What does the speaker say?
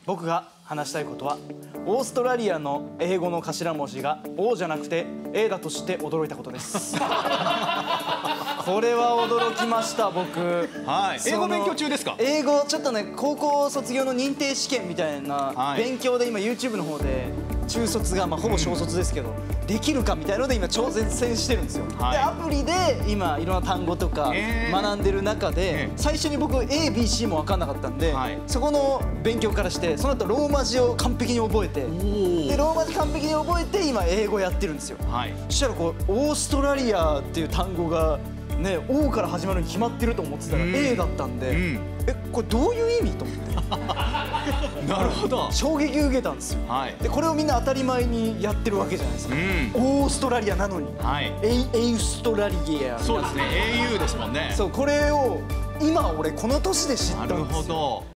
僕が話したいことはオーストラリアの英語の頭文字が O じゃなくて A だと知って驚いたことですこれは驚きました僕。 はい。英語勉強中ですか？ 英語ちょっとね、高校卒業の認定試験みたいな勉強で今 YouTube の方で中卒がほぼ小卒ですけどできるかみたいので今挑戦してるんですよ。でアプリで今いろんな単語とか学んでる中で最初に僕 ABC も分かんなかったんでそこの勉強からしてその後ローマ字を完璧に覚えてでローマ字完璧に覚えて今英語やってるんですよ。そしたらこうオーストラリアっていう単語がね、O から始まるに決まってると思ってたら A だったんで、これどういう意味と思ってなるほど、 衝撃受けたんですよ。でこれをみんな当たり前にやってるわけじゃないですか。オーストラリアなのにエウストラリア、 そうですね、 AU ですもんね。 そう、これを今俺この年で知ったんですよ。 なるほど。